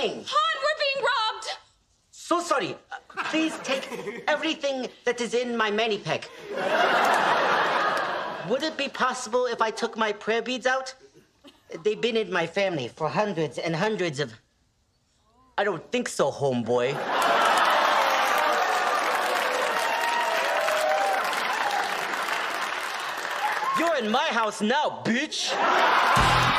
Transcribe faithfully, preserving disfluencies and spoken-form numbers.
coming. Han, we're being robbed. So sorry. Uh, please take everything that is in my mani pack. Would it be possible if I took my prayer beads out? They've been in my family for hundreds and hundreds of... I don't think so, homeboy. You're in my house now, bitch!